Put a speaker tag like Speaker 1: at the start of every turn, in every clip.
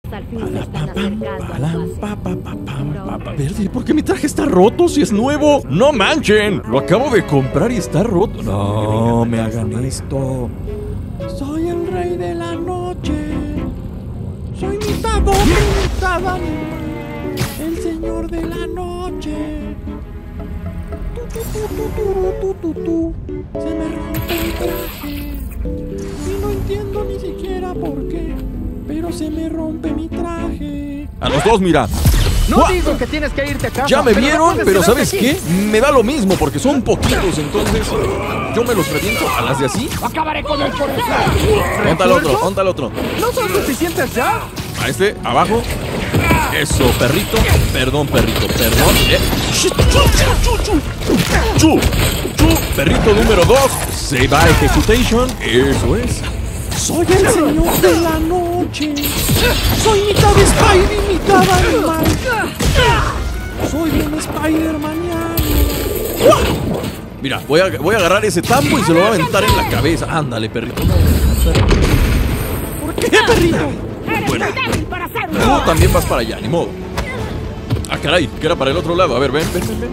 Speaker 1: Al fin se están acercando.
Speaker 2: Verde, ¿por qué mi traje está roto si es nuevo? ¡No manchen! Lo acabo de comprar y está roto. No me hagan esto. Soy el rey de la noche. Soy mitad hombre, mitad animal. El señor de la noche. Se me rompe el traje. Y no entiendo ni siquiera por qué. Pero se me rompe mi traje. A los dos, mira.
Speaker 3: No digo que tienes que irte a casa.
Speaker 2: Ya me vieron, pero ¿sabes
Speaker 3: aquí.
Speaker 2: qué? Me da lo mismo porque son poquitos, entonces yo me los reviento a las de así.
Speaker 3: Acabaré con el corazón.
Speaker 2: Ponta al otro, ponta al otro.
Speaker 3: ¿No son suficientes ya?
Speaker 2: A este, abajo. Eso, perrito. Perdón, perrito, perdón. Chu. Perrito número 2. Se va a executation. Eso es. Soy el señor de la noche. Soy mitad Spidey, mitad animal. Soy un Spider-Maniano. Mira, voy a agarrar ese tambo y se lo voy a aventar en la cabeza. Ándale, perrito. ¿Por qué, perrito? Bueno, tú también vas para allá, ni modo. Ah, caray, que era para el otro lado. A ver, ven.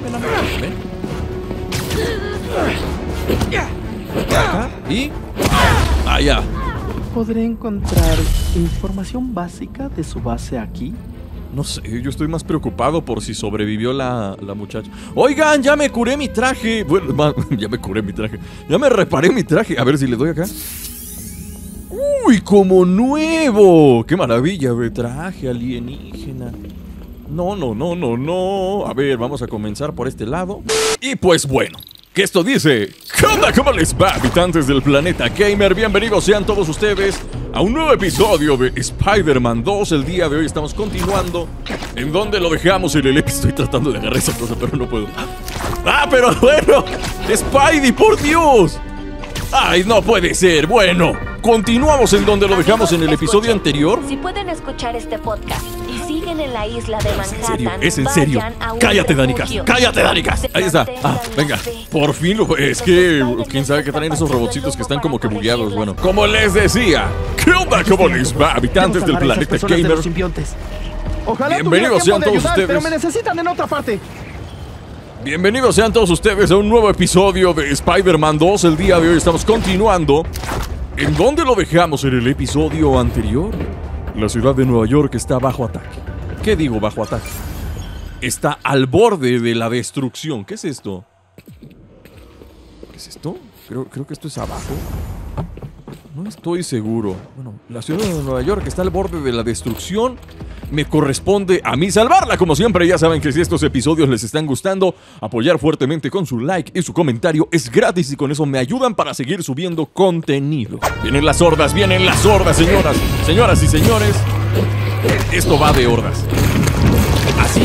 Speaker 2: Acá y allá.
Speaker 4: ¿Podré encontrar información básica de su base aquí?
Speaker 2: No sé, yo estoy más preocupado por si sobrevivió la muchacha. Oigan, ya me curé mi traje. Bueno, ya me curé mi traje. Ya me reparé mi traje. A ver si le doy acá. ¡Uy, como nuevo! ¡Qué maravilla de traje alienígena! No. A ver, vamos a comenzar por este lado. Y pues bueno, que esto dice: ¿qué onda? ¿Cómo les va, habitantes del planeta gamer? Bienvenidos sean todos ustedes a un nuevo episodio de Spider-Man 2. El día de hoy estamos continuando en donde lo dejamos en el episodio. Estoy tratando de agarrar esa cosa, pero no puedo. ¡Ah, pero bueno! ¡Spidey, por Dios! ¡Ay, no puede ser! Bueno, continuamos en donde lo dejamos en el episodio anterior.
Speaker 1: Si pueden escuchar este podcast y siguen en la isla de Manhattan,
Speaker 2: Es en serio. Cállate, Danicas. Cállate, Danicas. Ahí está. Ah, venga. Por fin lo... Es que... ¿Quién sabe qué traen esos robotcitos que están como que bugueados? Bueno, como les decía, ¿qué onda? ¿Cómo les va, habitantes del planeta gamer?
Speaker 3: Ojalá
Speaker 2: Bienvenidos
Speaker 3: tuviera
Speaker 2: sean
Speaker 3: tiempo de
Speaker 2: todos
Speaker 3: ayudar,
Speaker 2: ustedes.
Speaker 3: pero me necesitan en otra parte.
Speaker 2: Bienvenidos sean todos ustedes a un nuevo episodio de Spider-Man 2. El día de hoy estamos continuando en donde lo dejamos en el episodio anterior. La ciudad de Nueva York está bajo ataque. ¿Qué digo bajo ataque? Está al borde de la destrucción. ¿Qué es esto? ¿Qué es esto? Creo que esto es abajo. No estoy seguro. Bueno, la ciudad de Nueva York está al borde de la destrucción. Me corresponde a mí salvarla. Como siempre, ya saben que si estos episodios les están gustando, apoyar fuertemente con su like y su comentario es gratis y con eso me ayudan para seguir subiendo contenido. Vienen las hordas, señoras. Señoras y señores, esto va de hordas. Así.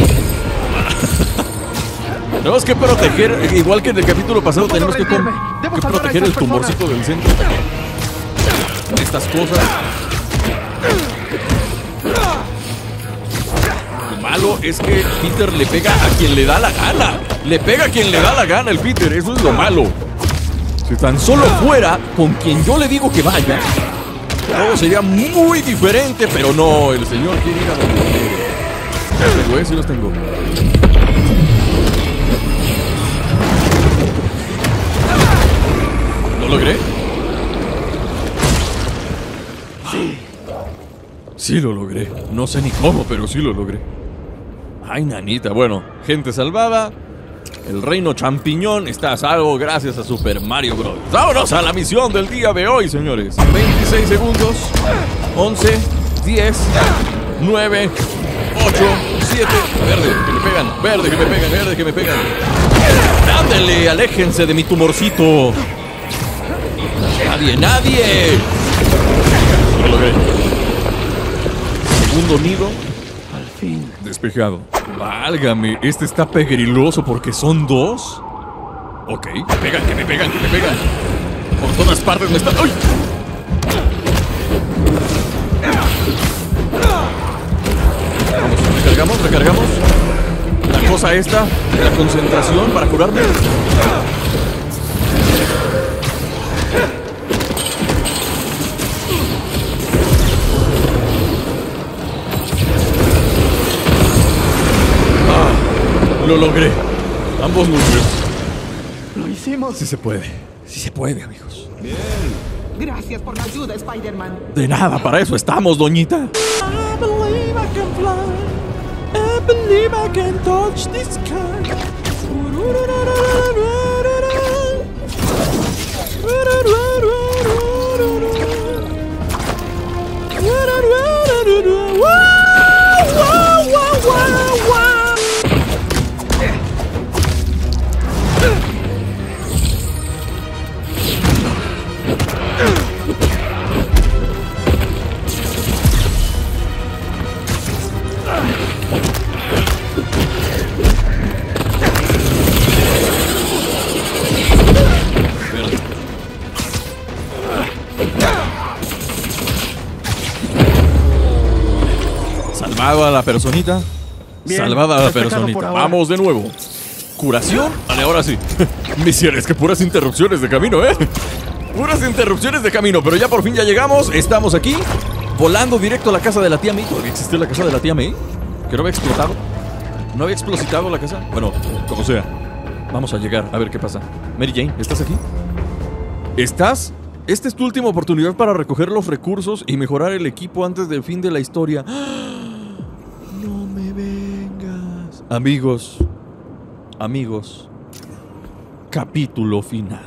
Speaker 2: Tenemos que proteger, igual que en el capítulo pasado, tenemos que proteger el tumorcito del centro. Estas cosas. Lo malo es que Peter le pega a quien le da la gana. Le pega a quien le da la gana el Peter, eso es lo malo. Si tan solo fuera con quien yo le digo que vaya, todo sería muy diferente, pero no, el señor quiere ir a donde quiere. Sí los tengo. ¿Lo logré? Sí lo logré. No sé ni cómo, pero sí lo logré. Ay, nanita. Bueno, gente salvada. El reino champiñón está a salvo gracias a Super Mario Bros. ¡Vámonos a la misión del día de hoy, señores! 26 segundos. 11, 10, 9, 8, 7. Verde, que me pegan. Verde, que me pegan. Verde, que me pegan. ¡Ándale! ¡Aléjense de mi tumorcito! ¡Nadie! Lo logré. Segundo nido. Al fin. Despejado. Válgame, este está pegriloso porque son dos. Ok, que me pegan. Por todas partes me están... ¡Ay! Vamos, recargamos. La cosa esta, la concentración para curarme. Lo logré. Ambos núcleos.
Speaker 3: Lo hicimos.
Speaker 2: Sí se puede. Sí se puede, amigos.
Speaker 5: Gracias por la ayuda, Spider-Man.
Speaker 2: De nada, para eso estamos, doñita. I believe I can fly. I believe I can touch the sky. Salvada la personita.
Speaker 3: Bien,
Speaker 2: Salvada la
Speaker 3: despejado por
Speaker 2: personita.
Speaker 3: ahora.
Speaker 2: Vamos de nuevo. Curación. Vale, ahora sí. Misiones, que puras interrupciones de camino, ¿eh? Puras interrupciones de camino. Pero ya por fin ya llegamos. Estamos aquí. Volando directo a la casa de la tía May. ¿Todavía existe la casa de la tía May? Que no había explotado. ¿No había explotado la casa? Bueno, como sea. Vamos a llegar a ver qué pasa. Mary Jane, ¿estás aquí? ¿Estás? Esta es tu última oportunidad para recoger los recursos y mejorar el equipo antes del fin de la historia. No me vengas. Amigos. Capítulo final.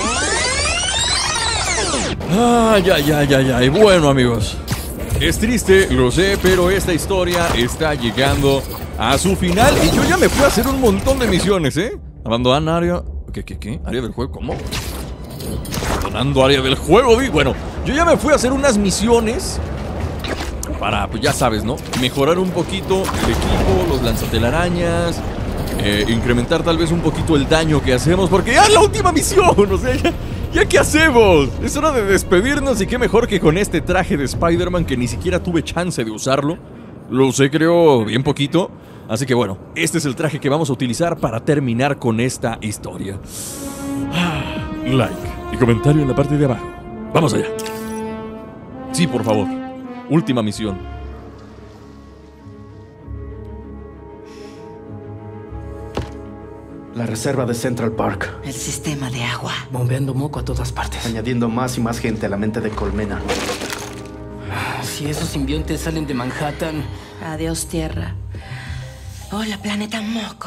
Speaker 2: Ay. Bueno, amigos. Es triste, lo sé, pero esta historia está llegando a su final. Y yo ya me fui a hacer un montón de misiones, ¿eh? Abandonar área... ¿Qué? ¿Área del juego? ¿Cómo? Abandonando área del juego. Bueno, yo ya me fui a hacer unas misiones para, pues ya sabes, ¿no? Mejorar un poquito el equipo, los lanzatelarañas, incrementar tal vez un poquito el daño que hacemos, porque ya es la última misión, o sea, ¿ya qué hacemos? Es hora de despedirnos y qué mejor que con este traje de Spider-Man que ni siquiera tuve chance de usarlo. Lo usé, creo, bien poquito. Así que bueno, este es el traje que vamos a utilizar para terminar con esta historia. Like y comentario en la parte de abajo. Vamos allá. Sí, por favor. Última misión.
Speaker 4: La reserva de Central Park.
Speaker 6: El sistema de agua.
Speaker 5: Bombeando moco a todas partes.
Speaker 4: Añadiendo más y más gente a la mente de Colmena.
Speaker 5: Si esos simbiontes salen de Manhattan...
Speaker 6: Adiós, Tierra. Hola, planeta Moco.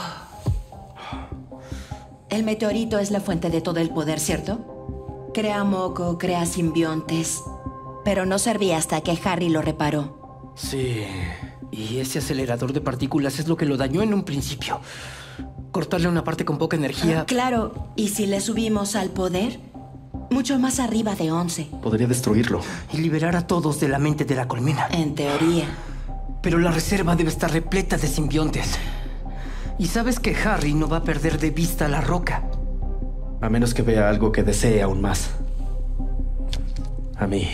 Speaker 6: El meteorito es la fuente de todo el poder, ¿cierto? Crea moco, crea simbiontes. Pero no servía hasta que Harry lo reparó.
Speaker 5: Sí. Y ese acelerador de partículas es lo que lo dañó en un principio. Cortarle una parte con poca energía...
Speaker 6: Claro, ¿y si le subimos al poder? Mucho más arriba de 11.
Speaker 4: Podría destruirlo.
Speaker 5: Y liberar a todos de la mente de la colmena.
Speaker 6: En teoría.
Speaker 5: Pero la reserva debe estar repleta de simbiontes. Y sabes que Harry no va a perder de vista la roca.
Speaker 4: A menos que vea algo que desee aún más. A mí.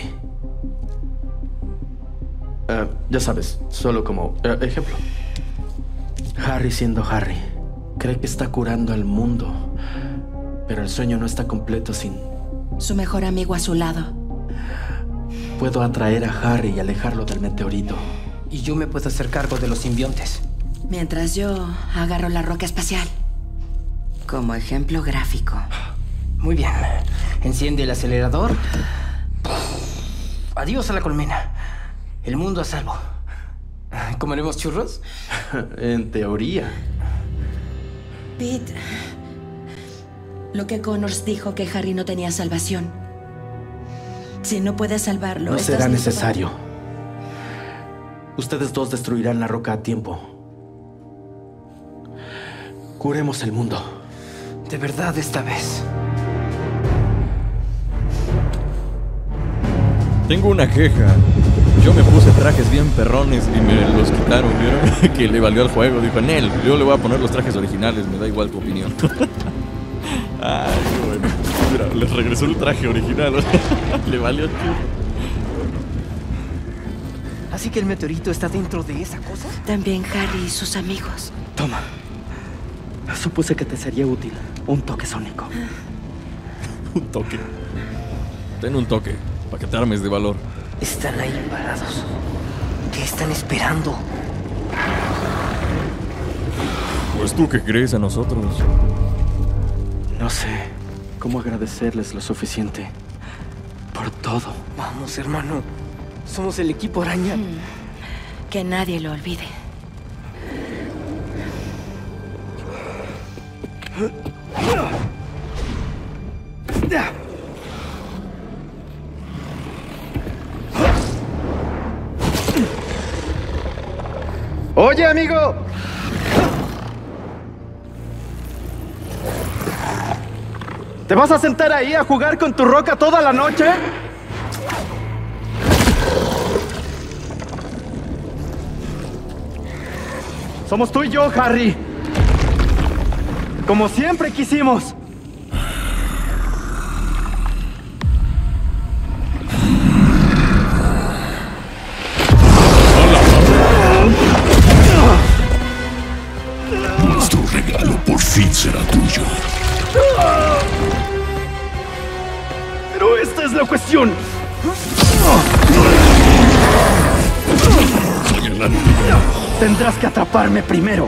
Speaker 4: Ya sabes, solo como ejemplo. Harry siendo Harry. Cree que está curando al mundo. Pero el sueño no está completo sin...
Speaker 6: Su mejor amigo a su lado.
Speaker 4: Puedo atraer a Harry y alejarlo del meteorito.
Speaker 5: Y yo me puedo hacer cargo de los simbiontes.
Speaker 6: Mientras yo agarro la roca espacial. Como ejemplo gráfico.
Speaker 5: Muy bien. Enciende el acelerador. Adiós a la colmena. El mundo a salvo. ¿Comeremos churros?
Speaker 4: En teoría.
Speaker 6: Pete, lo que Connors dijo que Harry no tenía salvación. Si no puedes salvarlo,
Speaker 4: No
Speaker 6: ¿estás
Speaker 4: será
Speaker 6: listo
Speaker 4: necesario. Ustedes dos destruirán la roca a tiempo. Curemos el mundo.
Speaker 5: De verdad esta vez.
Speaker 2: Tengo una queja. Yo me puse trajes bien perrones y me los quitaron, ¿vieron? Que le valió al juego. Dijo, Nel, yo le voy a poner los trajes originales, me da igual tu opinión. Ay, qué bueno. Mira, les regresó el traje original. Le valió churro.
Speaker 5: ¿Así que el meteorito está dentro de esa cosa?
Speaker 6: También Harry y sus amigos.
Speaker 4: Toma. Supuse que te sería útil. Un toque sónico.
Speaker 2: Un toque. Ten un toque, para que te armes de valor.
Speaker 5: Están ahí parados. ¿Qué están esperando?
Speaker 2: Pues tú que crees a nosotros.
Speaker 4: No sé cómo agradecerles lo suficiente por todo.
Speaker 5: Vamos, hermano. Somos el equipo araña.
Speaker 6: Que nadie lo olvide.
Speaker 3: Oye, amigo. ¿Te vas a sentar ahí a jugar con tu roca toda la noche? Somos tú y yo, Harry. Como siempre quisimos.
Speaker 7: Nuestro regalo por fin será tuyo.
Speaker 3: Pero esta es la cuestión.
Speaker 7: Soy el antiguo.
Speaker 3: Tendrás que atraparme primero.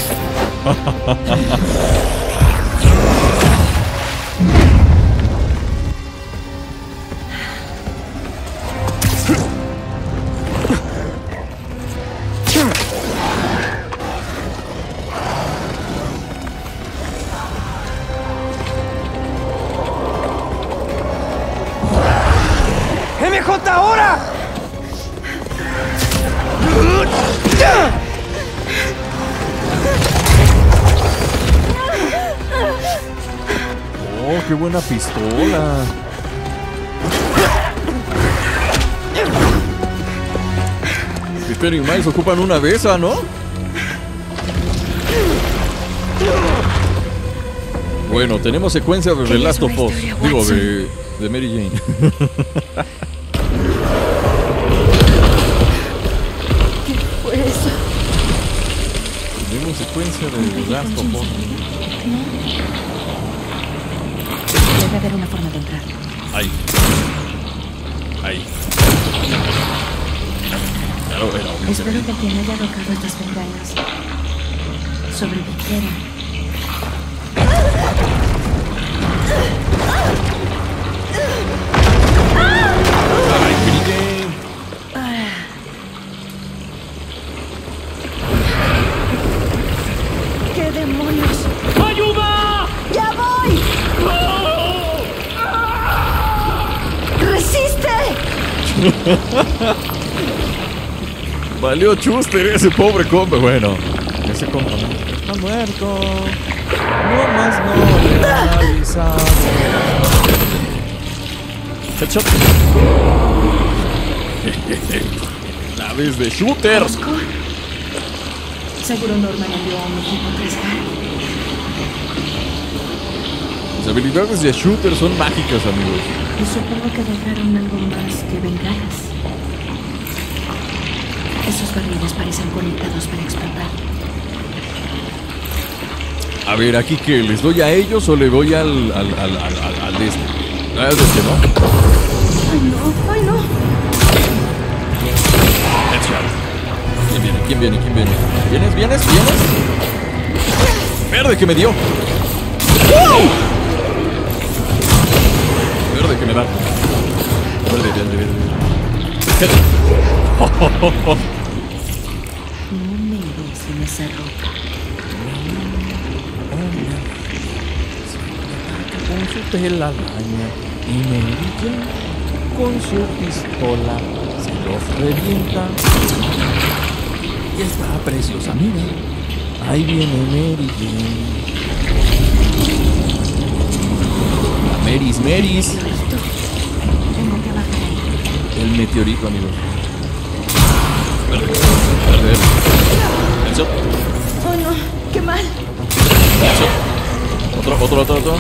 Speaker 3: ¡MJ, ahora!
Speaker 2: Oh, qué buena pistola. Peter y Miles ocupan una de esas, ¿no? Bueno, tenemos secuencia de The Last of Us. Digo, de Mary Jane.
Speaker 6: Fue eso.
Speaker 2: Tenemos secuencia de The Last of Us.
Speaker 6: Debe haber una forma de entrar.
Speaker 2: Ahí. Ahí. Claro, era obvio.
Speaker 6: Espero que quien haya arrojado estas bengalas sobreviviera.
Speaker 2: Ay, grité.
Speaker 6: ¿Qué demonios?
Speaker 8: ¡Ayuda!
Speaker 6: ¡Ya voy! ¡Resiste!
Speaker 2: Valió chuster ese pobre compa. Bueno, ese compa no está muerto. No más no le avisado. Headshot. Naves de shooter.
Speaker 6: Oscar. Seguro Norman envió a un equipo a arriesgar.
Speaker 2: Las habilidades de shooter son mágicas, amigos.
Speaker 6: Y supongo que dejaron algo más que bengalas. Esos barriles parecen conectados para explotar.
Speaker 2: A ver, aquí que les doy a ellos o le doy al de este. Ah, es de este, ¿no?
Speaker 6: ¡Ay, no! ¡Ay, no!
Speaker 2: Headshot. ¿Quién viene? ¿Quién viene? ¿Quién viene? ¿Vienes? ¿Vienes? ¿Vienes? ¡Verde que me dio! Verde que me da. Verde, verde, verde.
Speaker 6: No me iré sin esa roca.
Speaker 2: Con su telaraña y Mary Jane con su pistola se los revienta. Y está preciosa, mira. Ahí viene Mary Jane. Marys.
Speaker 6: Meteorito. Tengo que bajar ahí.
Speaker 2: El meteorito, amigos. Verde, verde, verde. Headshot.
Speaker 6: ¡Oh, no! ¡Qué mal!
Speaker 2: Headshot. Otro.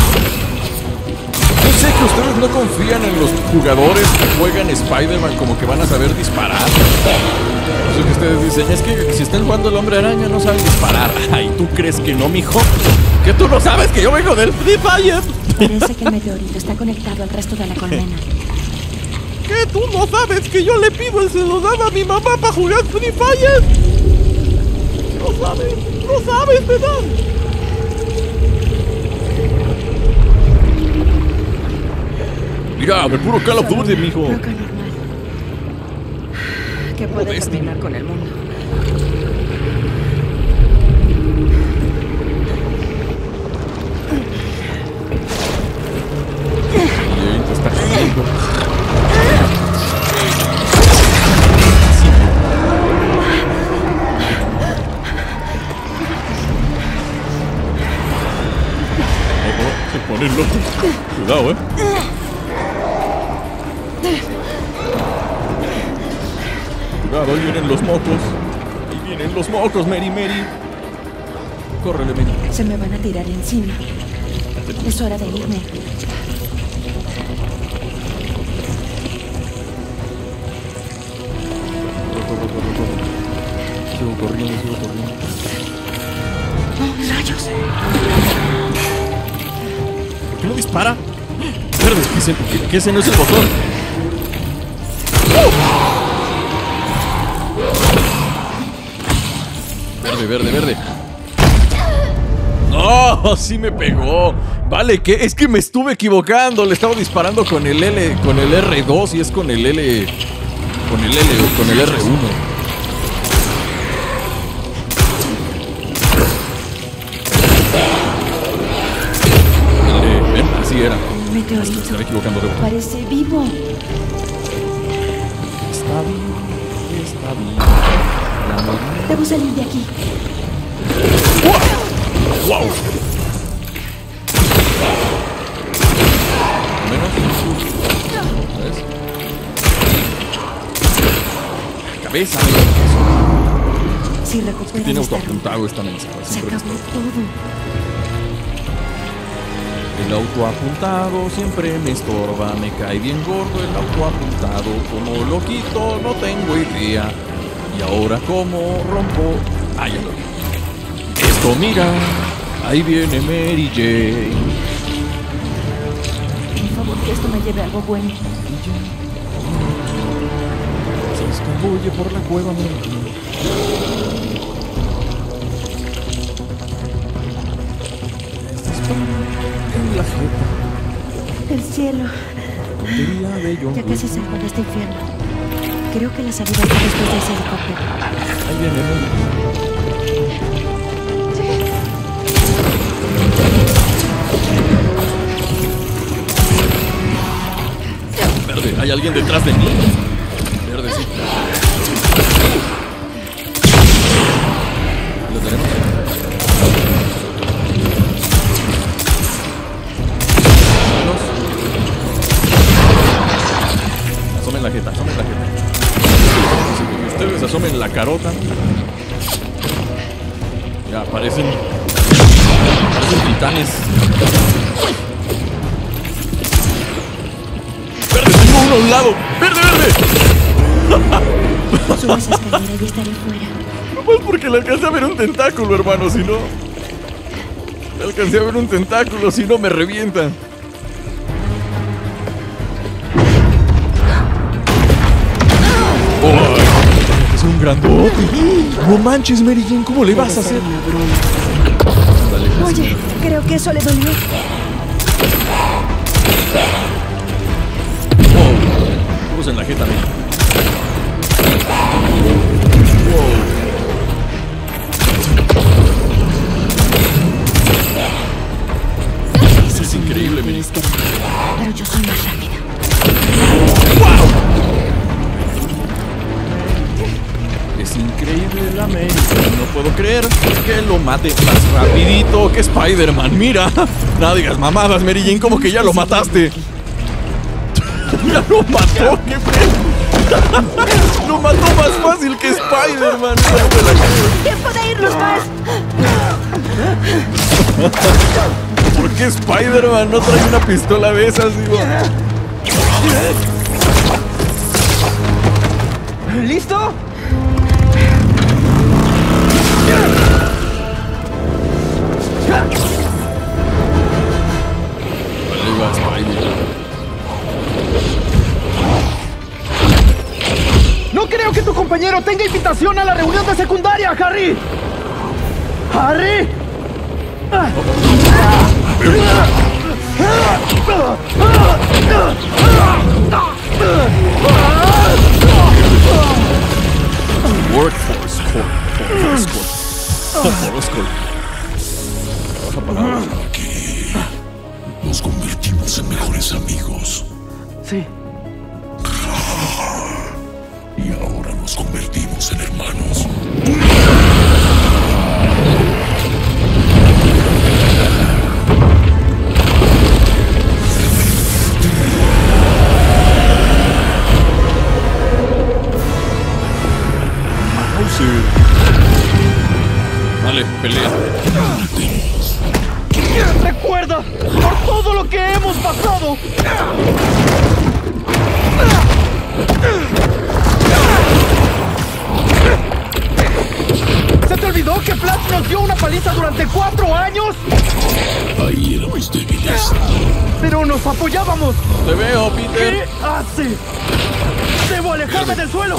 Speaker 2: Yo sé que ustedes no confían en los jugadores que juegan Spider-Man como que van a saber disparar. Eso que ustedes dicen es que si están jugando el Hombre Araña no saben disparar. Ay, ¿tú crees que no, mijo? ¿Que tú no sabes que yo vengo del Free Fire?
Speaker 6: Parece que el meteorito está conectado al resto de la colmena.
Speaker 2: ¿Qué? ¿Tú no sabes que yo le pido el celular a mi mamá para jugar Free Fire? ¡No sabes, ¿verdad? Mira, el puro Call of Duty, mijo.
Speaker 6: Loca normal. Que puede terminar con el mundo.
Speaker 2: Bien, te está cayendo. Se pone loco. Cuidado, Cuidado, ahí vienen los mocos. Ahí vienen los mocos, Mary. Córrele, Mary.
Speaker 6: Se me van a tirar encima. Es hora de irme.
Speaker 2: Corre. Sigo corriendo.
Speaker 6: ¡Oh, rayos!
Speaker 2: ¿Por qué no dispara? Verde, que ese no es el botón. Verde. ¡No! Sí me pegó. Vale, que es que me estuve equivocando. Le estaba disparando con el R2 y es con el L. Con el R1. Ven, así era.
Speaker 6: Meteorito.
Speaker 2: Me estaba equivocando de botón.
Speaker 6: Parece vivo.
Speaker 2: Está bien.
Speaker 6: Debo salir de aquí.
Speaker 2: ¡Wow! Menos. ¿Sabes? Cabeza.
Speaker 6: Si recupero
Speaker 2: Tiene
Speaker 6: esta
Speaker 2: autoapuntado esta mensaje.
Speaker 6: ruta, se acabó todo.
Speaker 2: El autoapuntado siempre me estorba, me cae bien gordo el autoapuntado. Como lo quito no tengo idea. Y ahora como rompo. Ah, ya lo vi. Esto mira, ahí viene Mary Jane.
Speaker 6: Por favor, que esto me lleve a algo bueno.
Speaker 2: Se escabulle por la cueva Mary Jane. Esta es en la jeta.
Speaker 6: El cielo.
Speaker 2: Tontería de John
Speaker 6: Ya casi
Speaker 2: Wick.
Speaker 6: salgo de este infierno. Creo que la salida está después de ese helicóptero.
Speaker 2: Ahí viene Mary. Verde, hay alguien detrás de mí. Verde, sí. ¿Lo tenemos? Asomen la jeta, Si ustedes asomen la carota. Ya, parecen titanes. ¡Verde, tengo uno a un lado! ¡Verde!
Speaker 6: Subo esa escalera y estaré fuera.
Speaker 2: No más porque le alcancé a ver un tentáculo, hermano, si no... Le alcancé a ver un tentáculo, si no me revientan. ¡Oh! Es un grandote. No manches, Mary Jane, ¿cómo le vas a hacer?
Speaker 6: Oye, creo que eso le dolió.
Speaker 2: Vamos en la jeta, Mary. Eso es increíble, Mary.
Speaker 6: Pero yo soy más rápida.
Speaker 2: Es increíble la América. No puedo creer que lo mate más rapidito que Spider-Man. Mira, no digas mamadas, Mary Jane, como que ya lo mataste. Ya lo mató, qué feo. Lo mató más fácil que Spider-Man.
Speaker 6: ¡Tiempo de irnos más!
Speaker 2: ¿Por qué Spider-Man no trae una pistola de esas, digo?
Speaker 3: ¿Listo?
Speaker 2: Ahí va Spider.
Speaker 3: No creo que tu compañero tenga invitación a la reunión de secundaria, Harry. ¡Harry!
Speaker 2: Workforce Corp.
Speaker 7: Aquí nos convertimos en mejores amigos.
Speaker 3: Sí.
Speaker 7: Y ahora nos convertimos en hermanos.
Speaker 2: Dale, pelea.
Speaker 3: ¡Recuerda! ¡Por todo lo que hemos pasado! ¿Se te olvidó que Flash nos dio una paliza durante 4 años?
Speaker 7: Ahí éramos débiles.
Speaker 3: Pero nos apoyábamos.
Speaker 2: Te veo, Peter.
Speaker 3: ¿Qué hace? ¡Debo alejarme del suelo!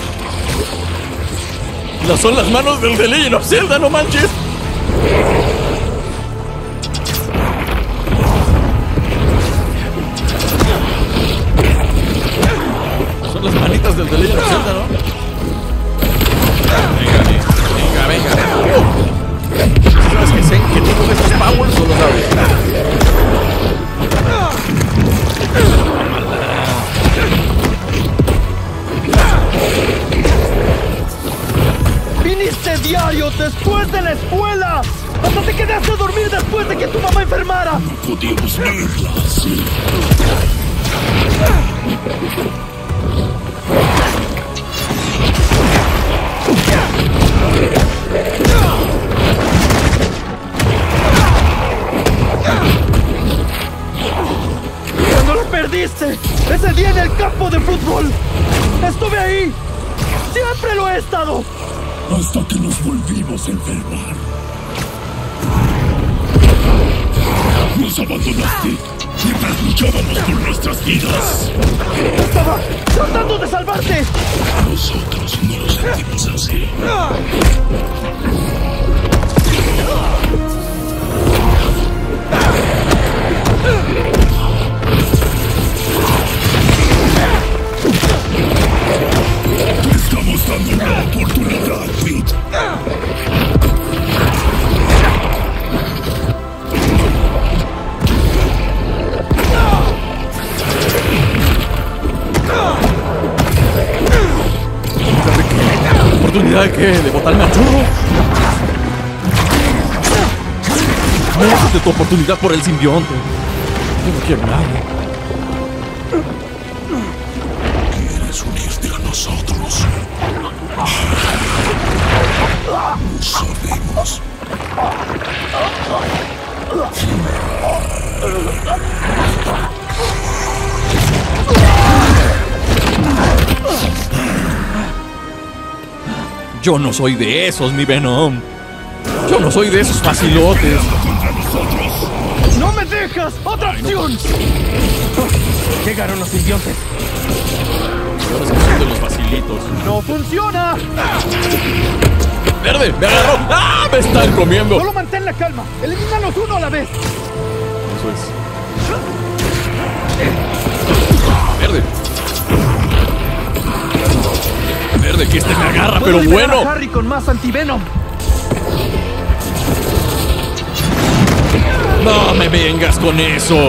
Speaker 2: Son las manos del The Legend of Zelda, no manches. Son las manitas del The Legend of Zelda, ¿no? Venga. ¿Sabes que sé que tengo estos powers o lo sabes?
Speaker 3: ¡Viniste diario después de la escuela! ¡Hasta te quedaste a dormir después de que tu mamá enfermara!
Speaker 7: Podíamos verla así.
Speaker 3: ¡Cuando lo perdiste! ¡Ese día en el campo de fútbol! ¡Estuve ahí! ¡Siempre lo he estado!
Speaker 7: Hasta que nos volvimos a enfermar. Nos abandonaste mientras luchábamos por nuestras vidas.
Speaker 3: ¡Estaba tratando de salvarte!
Speaker 7: Nosotros no lo sentimos así. Te estamos dando una oportunidad, Pete.
Speaker 2: ¿Oportunidad de qué? ¿De botarme a churro? No, de tu oportunidad por el simbionte. Yo no quiero nada.
Speaker 7: ¿Quieres unirte a nosotros? Lo sabemos.
Speaker 2: Yo no soy de esos, mi Venom. Yo no soy de esos facilotes.
Speaker 3: ¡No me dejas! ¡Otra opción! Llegaron los simbiontes.
Speaker 2: Ahora se son de los facilitos.
Speaker 3: ¡No funciona!
Speaker 2: ¡Verde! ¡Me agarró! ¡Ah! ¡Me están comiendo!
Speaker 3: Solo mantén la calma. Elimínalos uno a la vez.
Speaker 2: Eso es. Verde. Verde, que este me agarra, pero
Speaker 3: Puedo liberar
Speaker 2: bueno.
Speaker 3: a Harry con más antivenom.
Speaker 2: No me vengas con eso.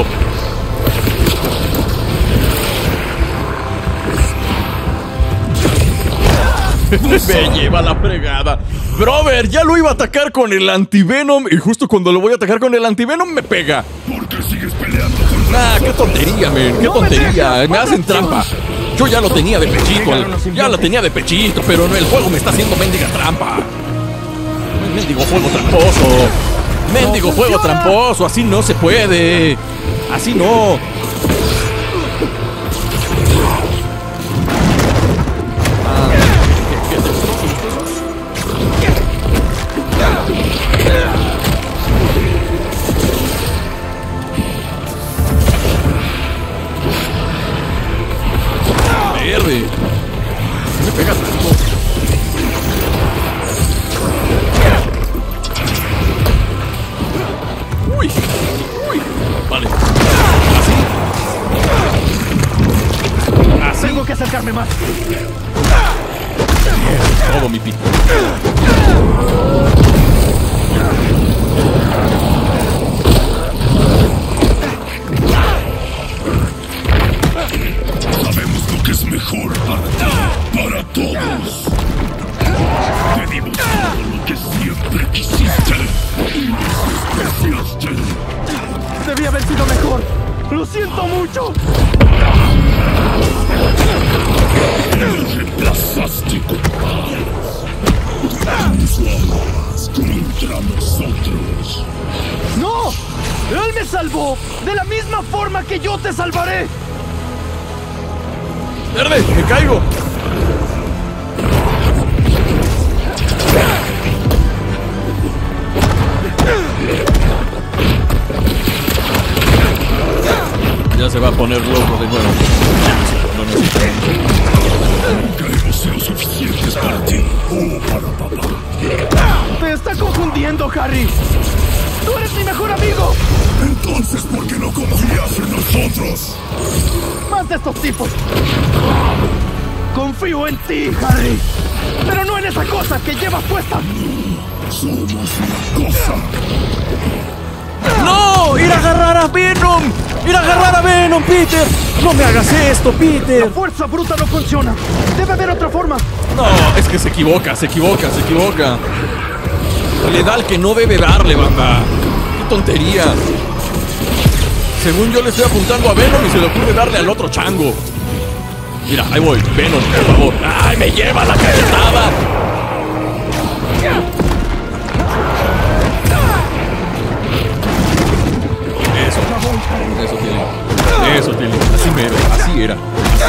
Speaker 2: Me lleva la fregada. Brother, ya lo iba a atacar con el antivenom y justo cuando lo voy a atacar con el antivenom me pega.
Speaker 7: ¿Por qué sigues peleando con
Speaker 2: Nah, qué tontería, men. Qué
Speaker 3: No me
Speaker 2: tontería.
Speaker 3: dejes,
Speaker 2: Me hacen trampa. Yo ya lo tenía de pechito. Ya la tenía de pechito, pero no, el juego me está haciendo mendiga trampa. Mendigo juego tramposo. Mendigo juego tramposo. Así no se puede. Así no. Verde. Me pega tanto.
Speaker 3: más.
Speaker 2: Todo mi pito.
Speaker 7: Sabemos lo que es mejor para todos. Te dimos todo lo que siempre quisiste y nos despreciaste.
Speaker 3: Debí haber sido mejor. ¡Lo siento mucho!
Speaker 7: Me reemplazaste con tus armas contra nosotros.
Speaker 3: ¡No! ¡Él me salvó! ¡De la misma forma que yo te salvaré!
Speaker 2: ¡Verde! ¡Me caigo! Ya se va a poner loco de nuevo. No necesito.
Speaker 7: Nunca hemos sido suficientes para ti o para papá.
Speaker 3: ¡Te está confundiendo, Harry! ¡Tú eres mi mejor amigo!
Speaker 7: Entonces, ¿por qué no confías en nosotros?
Speaker 3: ¡Más de estos tipos! Confío en ti, Harry. Pero no en esa cosa que llevas puesta.
Speaker 7: Somos una cosa.
Speaker 2: ¡No! ¡Ir a agarrar a Venom! ¡Ir a agarrar a Venom, Peter! ¡No me hagas esto, Peter!
Speaker 3: La fuerza bruta no funciona. Debe haber otra forma.
Speaker 2: No, es que se equivoca. Le da al que no debe darle, banda. ¡Qué tontería! Según yo le estoy apuntando a Venom y se le ocurre darle al otro chango. Mira, ahí voy. Venom, por favor. ¡Ay, me lleva la cachetada! Eso tiene. Así mero. Así era.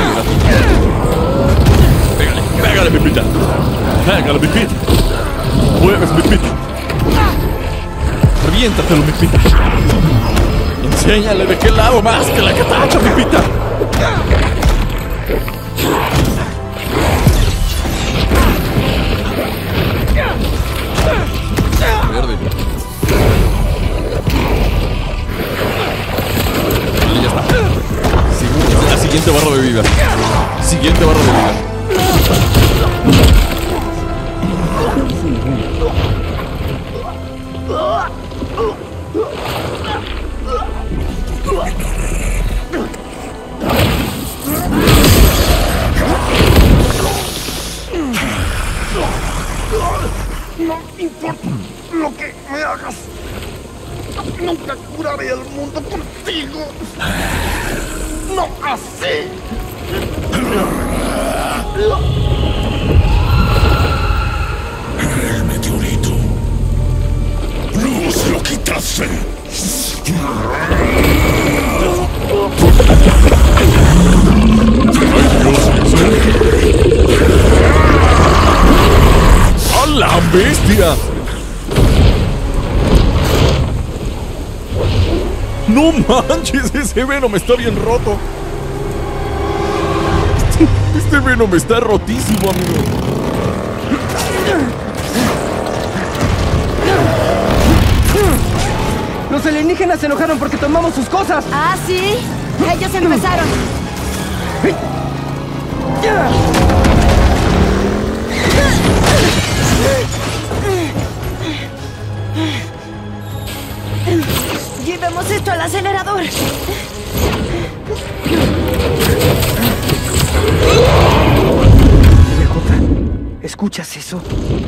Speaker 2: Pégale, Pepita. Pégale, Pepita. Mueves, Pepita. Reviéntatelo, Pepita. Enséñale de qué lado más que la catacha, Pepita. Verde. Vale, ya está. La siguiente barra de vida. Siguiente barra de vida.
Speaker 3: No importa lo que me hagas. Nunca curaré el mundo contigo. No así.
Speaker 7: El meteorito. Luego se lo quitaste.
Speaker 2: ¡A la bestia! ¡No manches! Ese Venom está bien roto. Este Venom está rotísimo, amigo.
Speaker 3: Los alienígenas se enojaron porque tomamos sus cosas.
Speaker 6: ¿Ah, sí? Ellos empezaron. Llevemos esto al acelerador.
Speaker 3: DJ, ¿escuchas eso?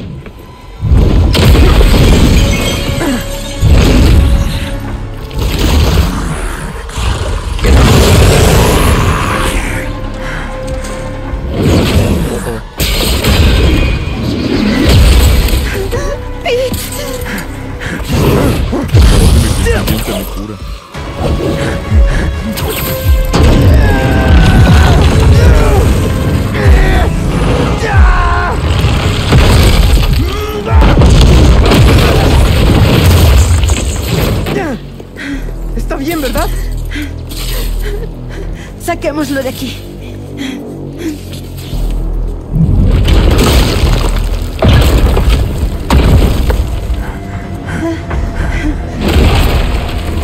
Speaker 3: Está bien, ¿verdad?
Speaker 6: Saquémoslo de aquí.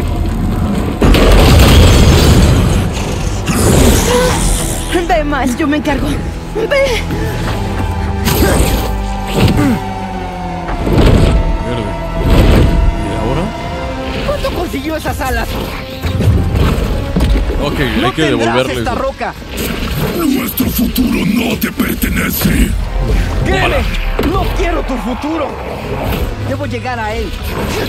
Speaker 6: De más, yo me
Speaker 5: me encargo. ¡Ve!
Speaker 2: Verde. ¿Y ahora?
Speaker 3: ¿Cuándo consiguió esas alas?
Speaker 2: Ok,
Speaker 3: ¡No
Speaker 2: hay que
Speaker 3: tendrás
Speaker 2: devolverles.
Speaker 3: esta roca!
Speaker 7: Nuestro futuro no te pertenece.
Speaker 3: ¡Créeme! ¡No quiero tu futuro! Debo llegar a él.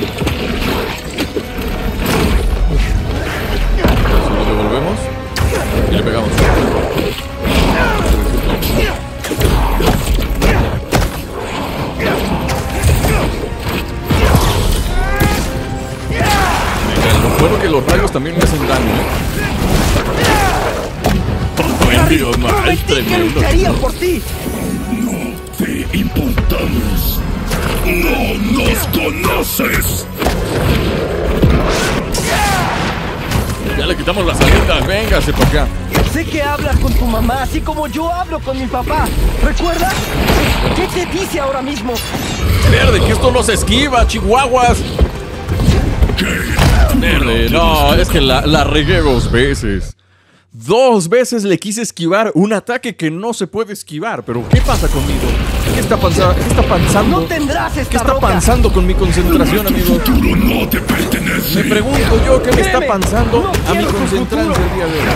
Speaker 2: Se lo devolvemos y le pegamos. Lo bueno que los rayos también me hacen daño, Ay, Dios, no, es
Speaker 3: Prometí que
Speaker 2: tremendo.
Speaker 3: lucharía por ti.
Speaker 7: No te importamos. No nos conoces.
Speaker 2: Ya le quitamos las alitas, véngase para acá.
Speaker 3: Sé que hablas con tu mamá, así como yo hablo con mi papá. ¿Recuerdas? ¿Qué te dice ahora mismo?
Speaker 2: Verde, que esto no se esquiva, chihuahuas. Verde, no, es que la regué 2 veces. 2 veces le quise esquivar un ataque que no se puede esquivar. Pero, ¿qué pasa conmigo? ¿Qué está pasando?
Speaker 3: No tendrás
Speaker 2: ¿Qué
Speaker 3: esta
Speaker 2: está
Speaker 3: roca.
Speaker 2: pasando con mi concentración,
Speaker 7: Nuestro
Speaker 2: amigo?
Speaker 7: futuro no te pertenece.
Speaker 2: Me pregunto yo qué me está
Speaker 3: Créeme,
Speaker 2: pasando
Speaker 3: no
Speaker 2: a mi
Speaker 3: quiero tu
Speaker 2: concentración
Speaker 3: futuro.
Speaker 2: el día de hoy.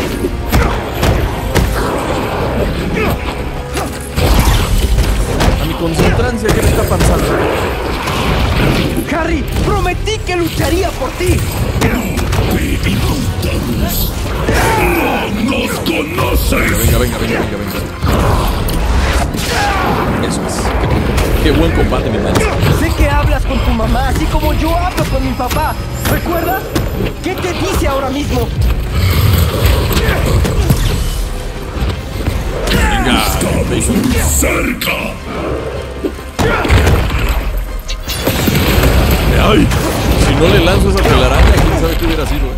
Speaker 2: A mi concentrancia, ¿qué me está pasando?
Speaker 3: Harry, prometí que lucharía por ti.
Speaker 7: Te importamos. No nos conoces.
Speaker 2: Venga. Eso es. Qué buen combate, mi man.
Speaker 3: Sé que hablas con tu mamá, así como yo hablo con mi papá. ¿Recuerdas? ¿Qué te dice ahora mismo?
Speaker 2: Venga,
Speaker 7: Cerca.
Speaker 2: ay, si no le lanzo esa telaraña, quién sabe qué hubiera sido.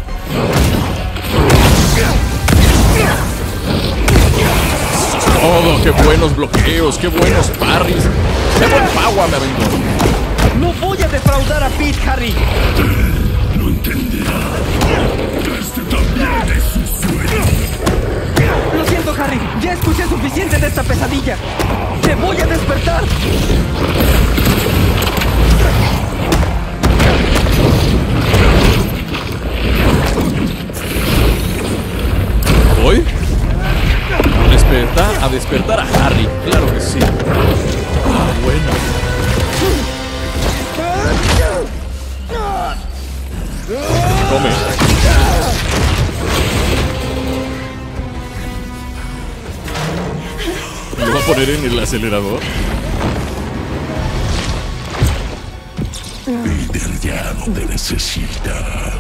Speaker 2: Todo, qué buenos bloqueos, qué buenos parries. Qué buen power me aventó.
Speaker 3: No voy a defraudar a Pete, Harry.
Speaker 7: Lo entenderá. Este también es un sueño.
Speaker 3: Lo siento, Harry. Ya escuché suficiente de esta pesadilla. Te voy a despertar.
Speaker 2: ¿Voy? A despertar a Harry. Claro que sí. Ah, bueno. Come. ¿Me va a poner en el acelerador?
Speaker 7: Peter ya no te necesita.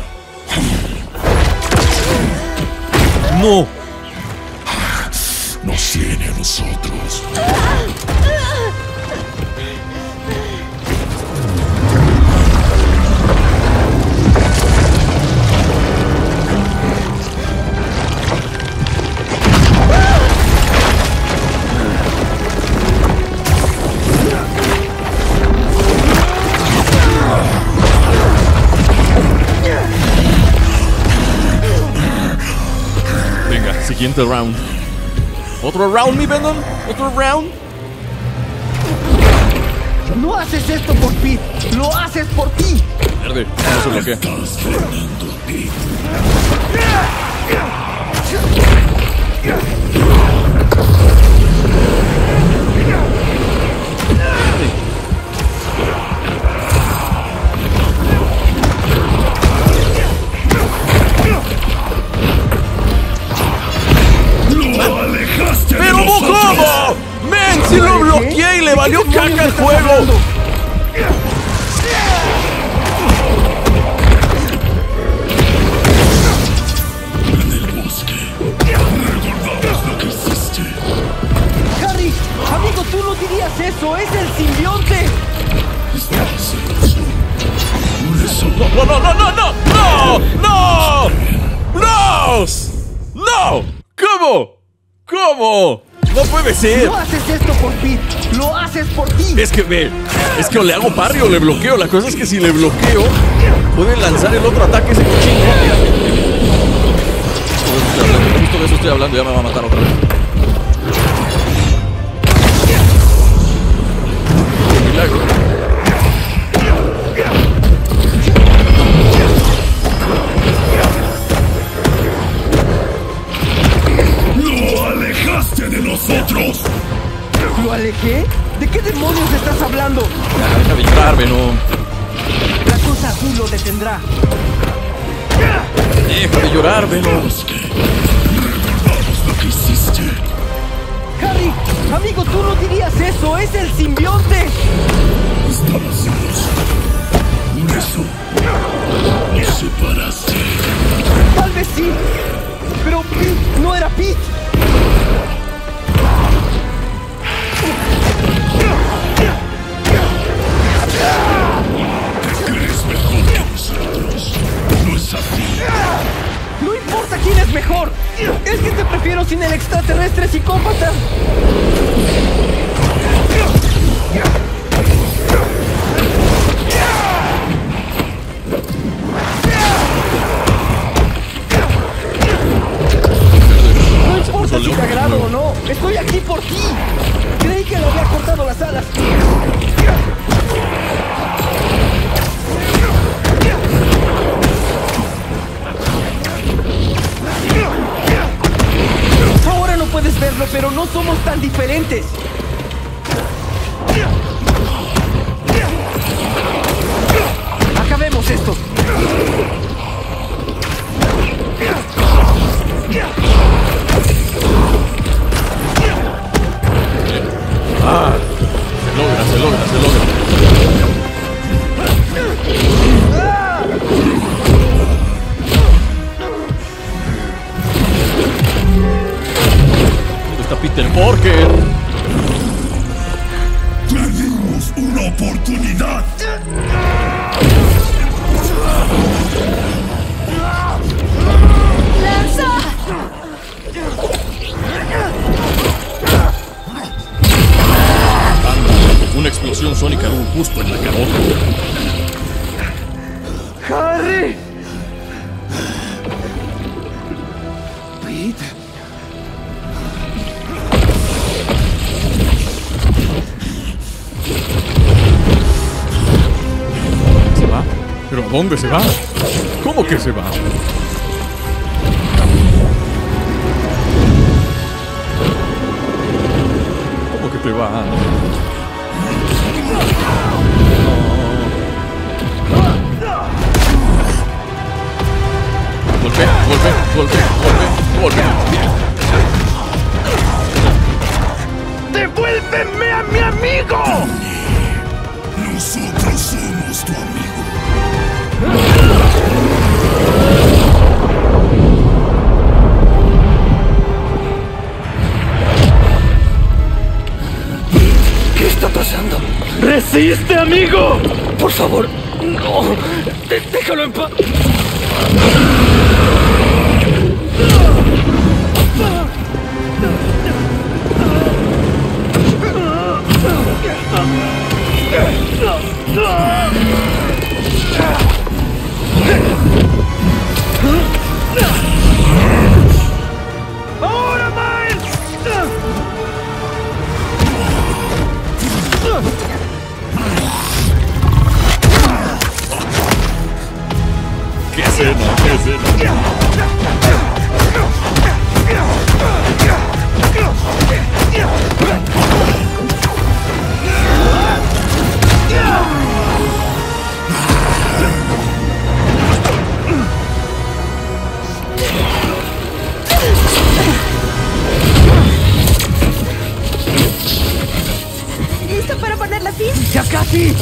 Speaker 2: ¡No!
Speaker 7: Nos tiene a nosotros.
Speaker 2: Venga, siguiente round. ¿Otro round, mi Venom? ¿Otro round?
Speaker 3: No haces esto por Pete. Lo haces por ti.
Speaker 2: Verde, no se bloquea.
Speaker 7: Estás frenando, Pete. Lo alejaste de
Speaker 2: ¡Pero
Speaker 7: nosotros.
Speaker 2: cómo! ¡Men! ¡Si lo bloqueé y le valió caca el juego!
Speaker 7: En el bosque. Recordamos lo que hiciste.
Speaker 3: Harry, amigo, tú no dirías eso. Es el simbionte.
Speaker 7: Estás celoso. Por eso
Speaker 2: ¡No, no, no, no, no! ¡No! ¡No! ¡No! ¡No! ¿Cómo? ¿Cómo? ¡No puede ser!
Speaker 3: No haces esto por Pete. Lo haces por ti.
Speaker 2: Es que ve, es que o le hago parry o le bloqueo. La cosa es que si le bloqueo, puede lanzar el otro ataque ese cochino. Justo de eso estoy hablando, ya me va a matar otra vez. Deja de llorar, Venom.
Speaker 3: La cosa azul lo detendrá.
Speaker 2: Deja de llorar, Venom.
Speaker 7: Recordamos lo que hiciste.
Speaker 3: Harry, amigo, tú no dirías eso. Es el simbionte.
Speaker 7: Estabas celoso. Por eso nos separaste.
Speaker 3: Tal vez sí. Pero Pete no era Pete.
Speaker 7: ¿Te crees mejor que nosotros? No es así.
Speaker 3: No importa quién es mejor. Es que te prefiero sin el extraterrestre psicópata. No importa si te agrado o no. Estoy aquí por ti. Creí que le había cortado las alas. Ahora no puedes verlo, pero no somos tan diferentes. Acabemos esto.
Speaker 2: Se logra. ¿Dónde está Peter Parker?
Speaker 7: Te dimos una oportunidad.
Speaker 2: Una explosión sónica justo en la carota.
Speaker 3: ¡Harry! Pete.
Speaker 2: ¿Se va? ¿Pero a dónde se va? ¿Cómo que se va? ¿Cómo que te va? Golpe. Bien.
Speaker 3: ¡Devuélveme a mi amigo!
Speaker 7: Nosotros somos tu amigo.
Speaker 3: ¿Qué está pasando? ¡Resiste, amigo! Por favor, no. Déjalo en paz. ¡Ahora, Miles!
Speaker 2: ¡Qué escena!
Speaker 6: ¿Listo para ponerla fin?
Speaker 3: ¡Ya casi!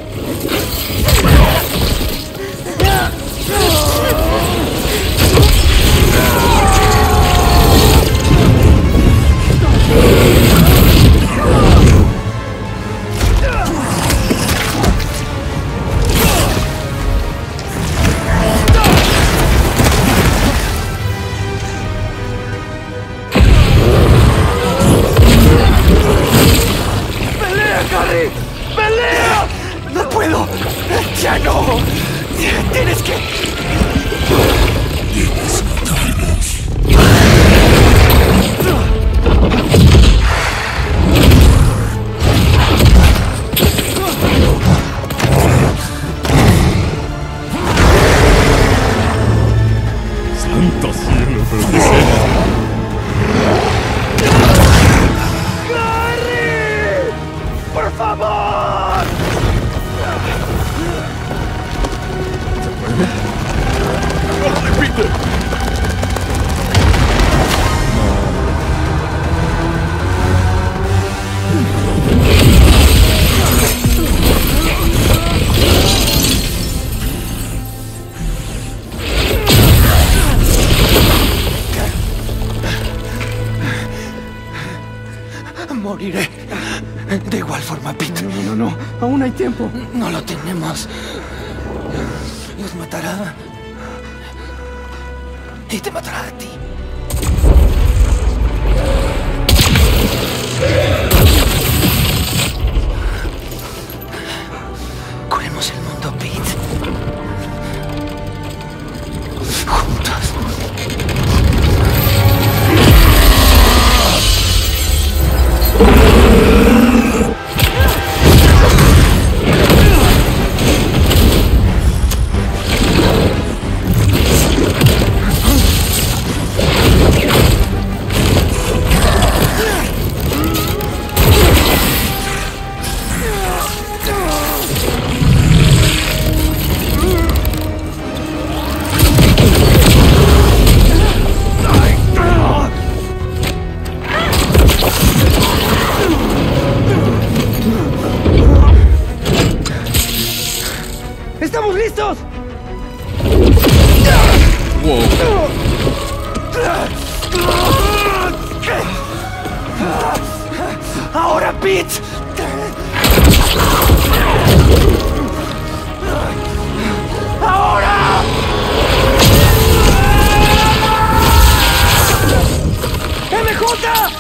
Speaker 3: ¡Pelea, Harry! ¡Pelea! ¡No puedo! ¡Ya no! ¡Tienes que...
Speaker 2: ¡Órale, Peter!
Speaker 5: Moriré. De igual forma, Pete.
Speaker 3: No. Aún hay tiempo.
Speaker 5: No lo tenemos. Los matará. Y te matará a ti. Curemos el mundo, Pete. Juntos.
Speaker 3: ¡Estamos listos!
Speaker 2: Wow.
Speaker 5: ¡Ahora, Pete! ¡Ahora!
Speaker 3: ¡MJ!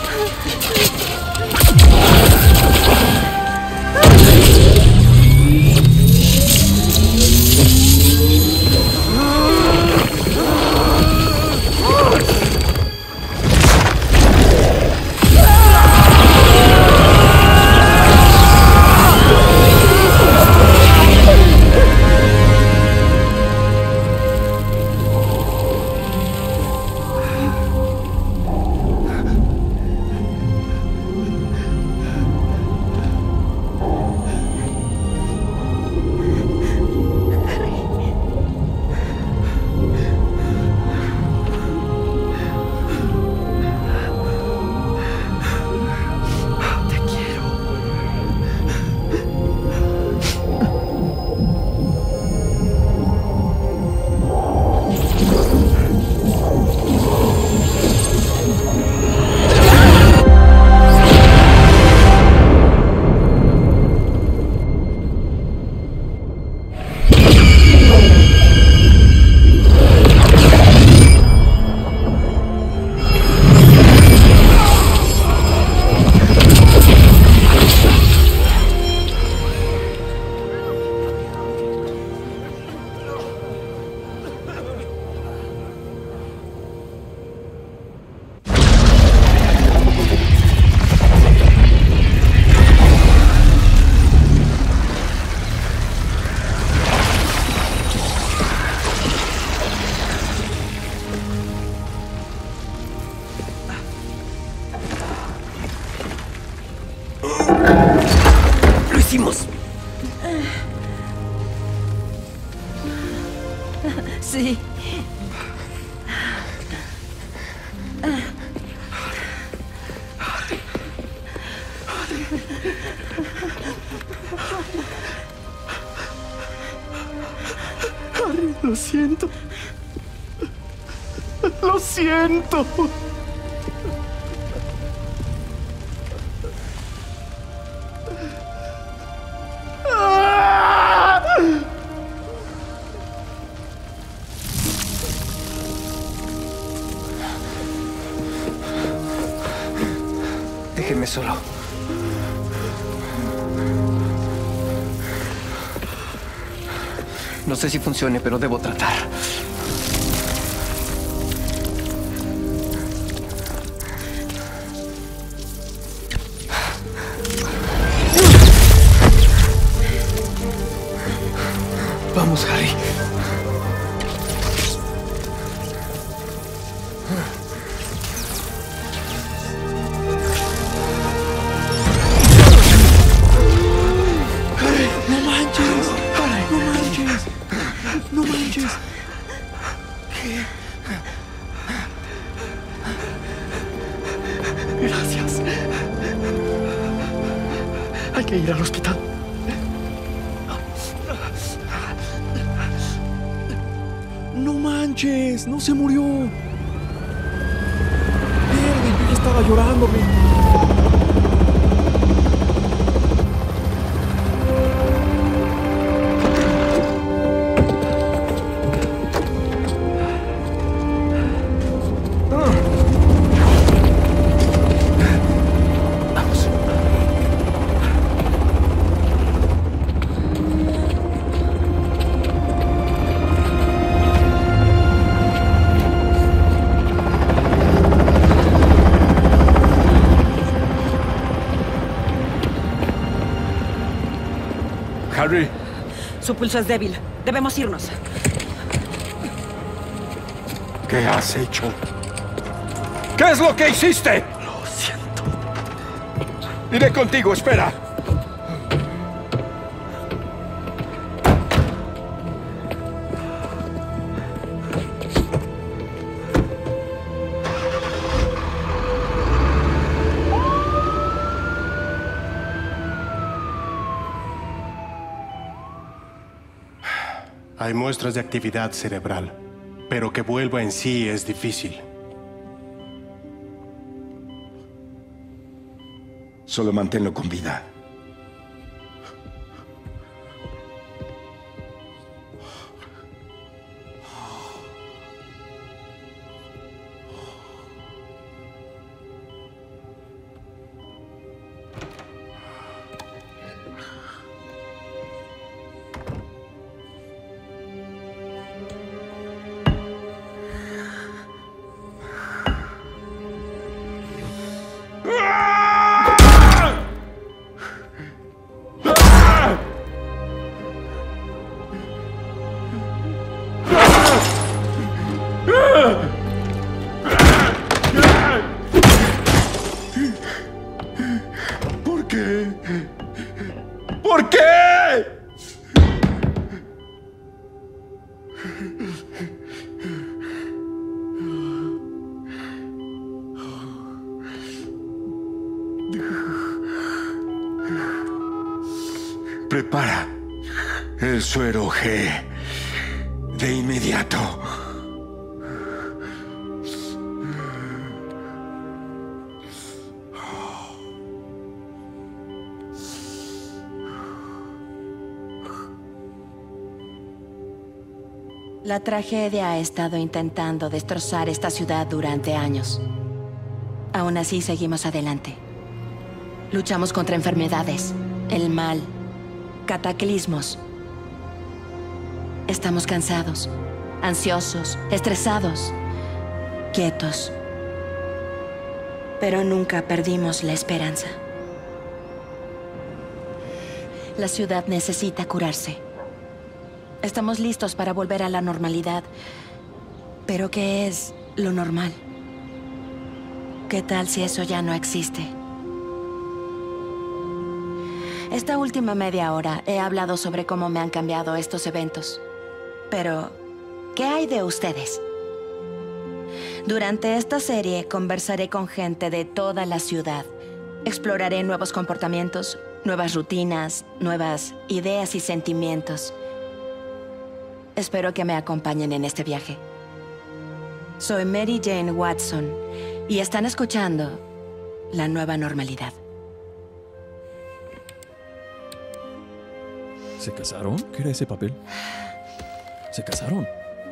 Speaker 5: ¡Lo hicimos!
Speaker 6: Sí.
Speaker 3: Harry, lo siento. Lo siento.
Speaker 5: Déjenme solo. No sé si funcione, pero debo tratar. Vamos, Harry.
Speaker 3: No manches. No manches. No manches.
Speaker 2: manches!
Speaker 3: Gracias. Hay que ir al hospital.
Speaker 2: ¡No manches! ¡No se murió! Verde, yo ya estaba llorando,
Speaker 8: Harry.
Speaker 9: Su pulso es débil. Debemos irnos.
Speaker 8: ¿Qué has hecho? ¿Qué es lo que hiciste?
Speaker 3: Lo siento.
Speaker 8: Iré contigo, espera.
Speaker 10: Hay muestras de actividad cerebral, pero que vuelva en sí es difícil.
Speaker 7: Solo manténlo con vida.
Speaker 8: ¿Por qué? ¿Por qué?
Speaker 7: Prepara el suero G de inmediato.
Speaker 6: La tragedia ha estado intentando destrozar esta ciudad durante años. Aún así, seguimos adelante. Luchamos contra enfermedades, el mal, cataclismos. Estamos cansados, ansiosos, estresados, quietos. Pero nunca perdimos la esperanza. La ciudad necesita curarse. Estamos listos para volver a la normalidad. ¿Pero qué es lo normal? ¿Qué tal si eso ya no existe? Esta última media hora he hablado sobre cómo me han cambiado estos eventos. Pero, ¿qué hay de ustedes? Durante esta serie conversaré con gente de toda la ciudad. Exploraré nuevos comportamientos, nuevas rutinas, nuevas ideas y sentimientos. Espero que me acompañen en este viaje. Soy Mary Jane Watson y están escuchando La Nueva Normalidad.
Speaker 2: ¿Se casaron? ¿Qué era ese papel? ¿Se casaron?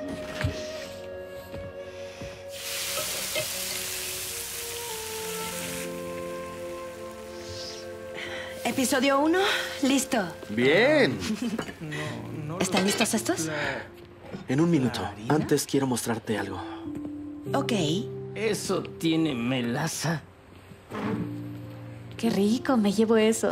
Speaker 6: Episodio 1, listo.
Speaker 4: Bien.
Speaker 6: ¿Están listos estos?
Speaker 4: En un minuto. Antes quiero mostrarte algo.
Speaker 6: Ok.
Speaker 5: Eso tiene melaza.
Speaker 1: Qué rico, me llevo esos.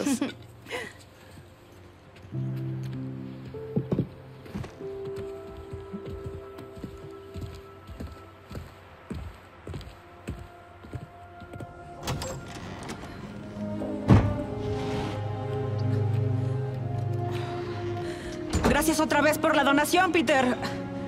Speaker 9: Gracias otra vez por la donación, Peter.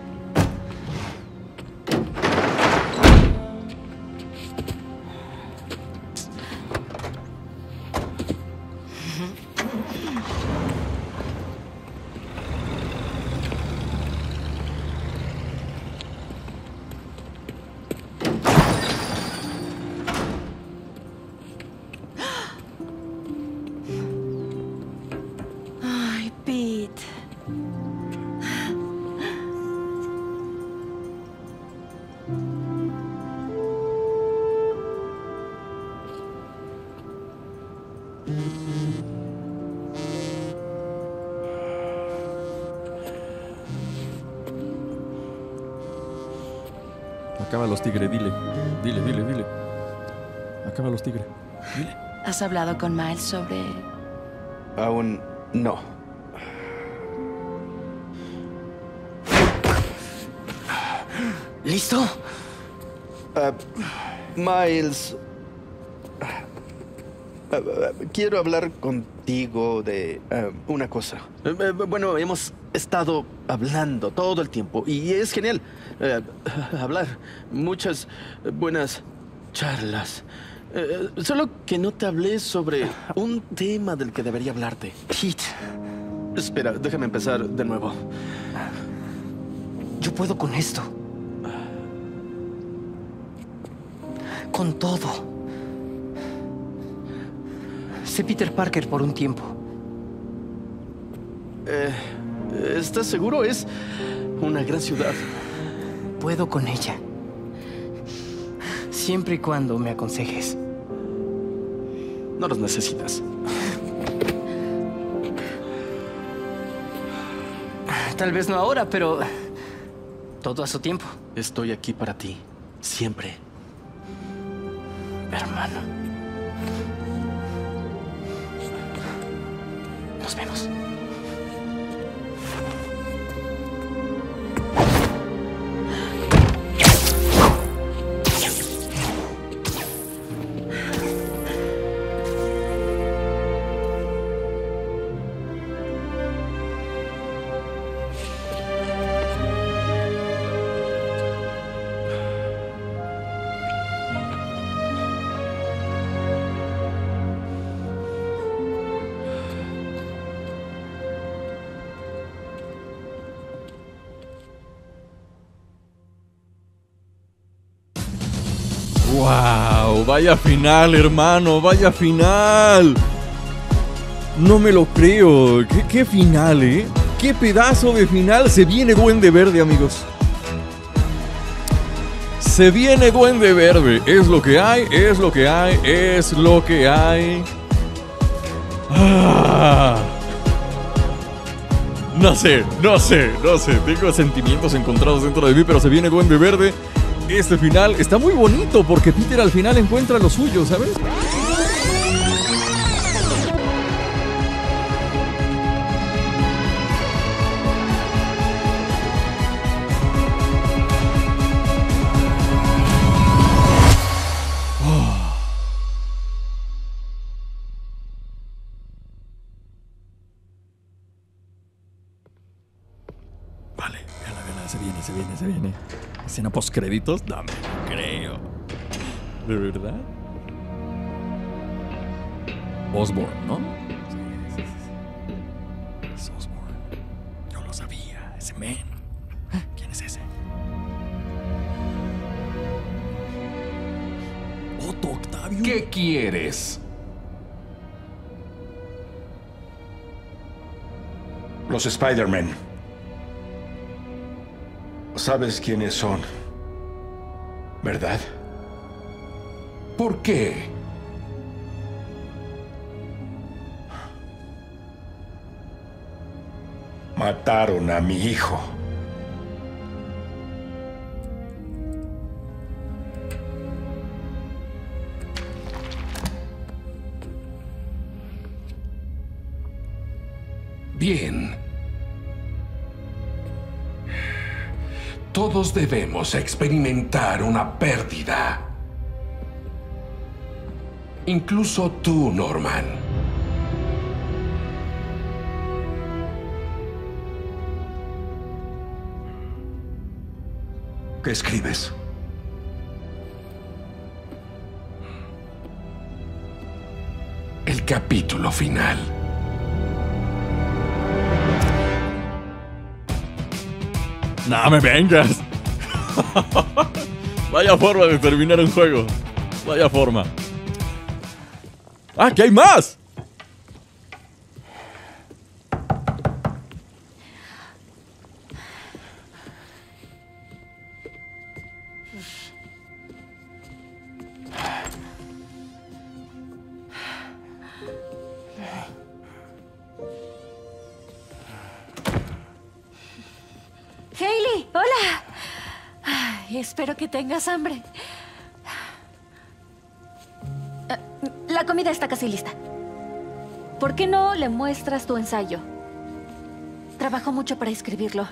Speaker 2: Acábalos, tigre, dile. Dile. Acábalos, tigre. Dile.
Speaker 6: ¿Has hablado con Miles sobre...?
Speaker 4: Aún no.
Speaker 5: ¿Listo?
Speaker 4: Miles... quiero hablar contigo de una cosa. Bueno, hemos estado hablando todo el tiempo y es genial hablar. Muchas buenas charlas. Solo que no te hablé sobre un tema del que debería hablarte.
Speaker 5: Pete.
Speaker 4: Espera, déjame empezar de nuevo.
Speaker 5: Yo puedo con esto. Con todo. Sé Peter Parker por un tiempo.
Speaker 4: ¿Estás seguro? Es una gran ciudad.
Speaker 5: Puedo con ella. Siempre y cuando me aconsejes.
Speaker 4: No los necesitas.
Speaker 5: Tal vez no ahora, pero todo a su tiempo.
Speaker 4: Estoy aquí para ti. Siempre.
Speaker 5: Hermano. Nos vemos.
Speaker 2: ¡Wow! Vaya final, hermano, vaya final. No me lo creo. ¿Qué final, eh? ¡Qué pedazo de final! Se viene Duende Verde, amigos. Se viene Duende Verde. Es lo que hay, es lo que hay, es lo que hay. No sé. Tengo sentimientos encontrados dentro de mí, pero se viene Duende Verde. Este final está muy bonito porque Peter al final encuentra lo suyo, ¿sabes? Vale, véala, se viene. Escena postcréditos, no me lo creo. ¿De verdad? Osborn, ¿no? Sí. Es Osborn. Yo lo sabía, ese men. ¿Quién es ese? Otto Octavio.
Speaker 11: ¿Qué quieres?
Speaker 8: Los Spider-Man. Sabes quiénes son, ¿verdad?
Speaker 11: ¿Por qué?
Speaker 8: Mataron a mi hijo.
Speaker 11: Bien. Todos debemos experimentar una pérdida. Incluso tú, Norman.
Speaker 8: ¿Qué escribes?
Speaker 11: El capítulo final.
Speaker 2: ¡No me vengas! Vaya forma de terminar un juego. Vaya forma. ¡Ah, que hay más!
Speaker 12: espero que tengas hambre. La comida está casi lista. ¿Por qué no le muestras tu ensayo? Trabajo mucho para escribirlo.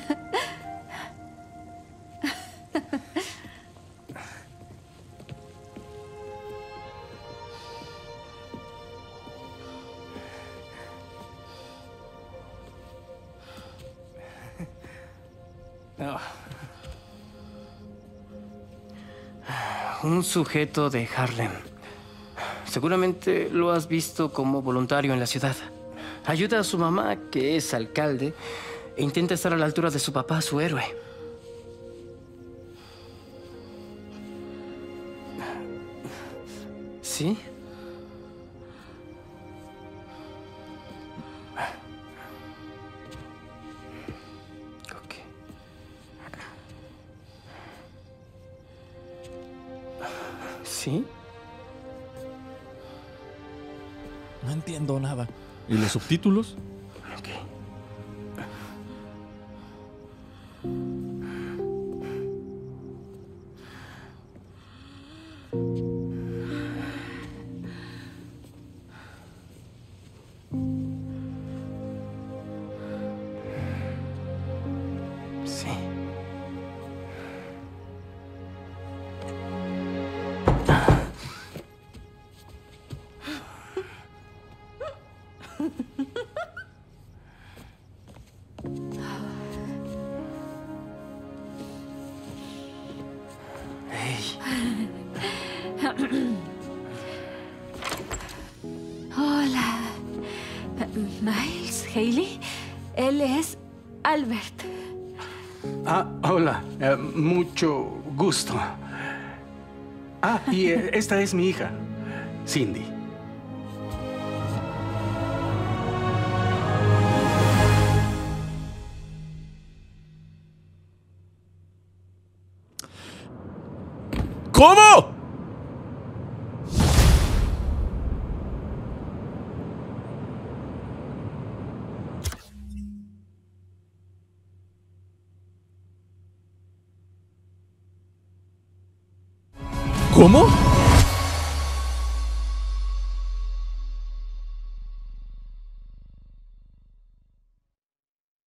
Speaker 5: Un sujeto de Harlem. Seguramente lo has visto como voluntario en la ciudad. Ayuda a su mamá, que es alcalde, e intenta estar a la altura de su papá, su héroe. ¿Sí? ¿Sí?
Speaker 2: No entiendo nada. ¿Y los subtítulos?
Speaker 5: Ok. Sí.
Speaker 12: Hola. Miles, Hailey. Él es Albert.
Speaker 8: Ah, hola. Mucho gusto. Ah, y esta es mi hija, Cindy.
Speaker 2: ¿Cómo? ¿Cómo?